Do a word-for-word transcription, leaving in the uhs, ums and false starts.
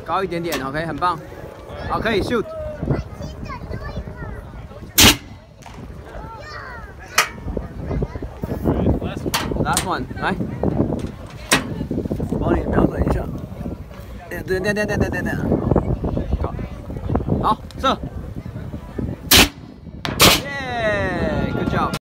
高一点点 ，OK， 很棒。好，可以 shoot。Last one， 来，帮你瞄准一下。对对对对对对对。好，射。